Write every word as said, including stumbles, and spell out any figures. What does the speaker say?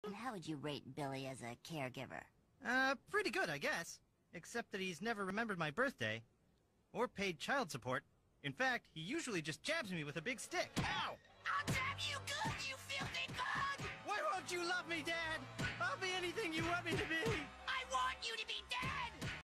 And how would you rate Billy as a caregiver? Uh, pretty good, I guess. Except that he's never remembered my birthday. Or paid child support. In fact, he usually just jabs me with a big stick. Ow! I'll jab you good, you filthy bug! Why won't you love me, Dad? I'll be anything you want me to be. I want you to be Dad!